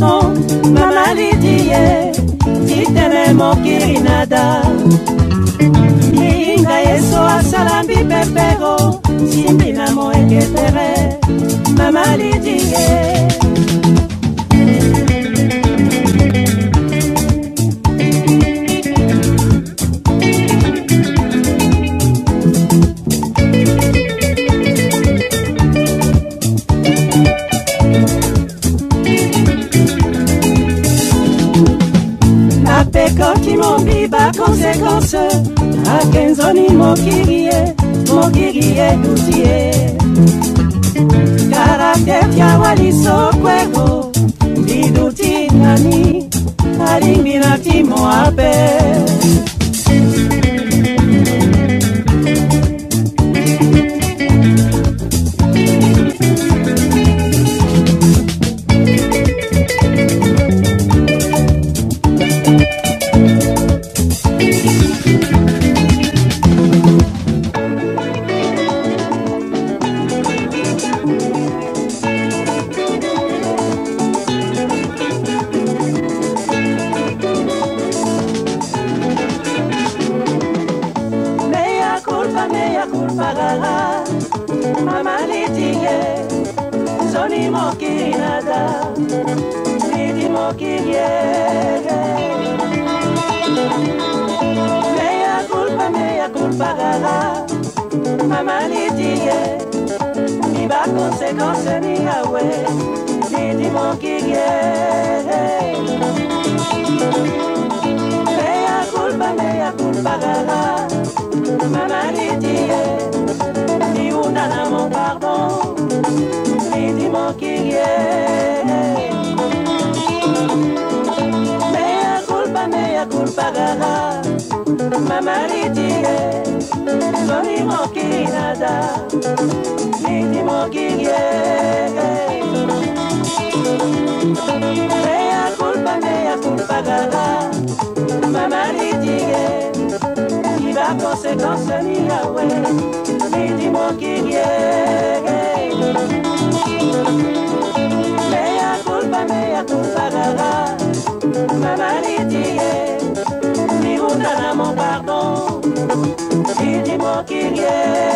pardon. Mama lidie, titene mokiri nada. Inga yeso asalambi pepero, simbina mo eketere. Mama lidie. Koti mombiba conséquence akenzoni mokirie dutie caractère ya waliso kwego biduti nani alimbina timo ape Mama litie, zoni mokiri nada, lidi mokiri mea culpa gara. Mama litie, iba consequence ni awe, lidi mokiri mea culpa gara. Mama litie, ni una na mon pardon, lidi mokiri mea culpa gara. Mama litie, zoni mokiri nada, lidi mokiri mea culpa gara. Mama litie, iba conséquence ni awe, lidi mokiri mea culpa gara. Mama litie, ni una na mon pardon, lidi mokiri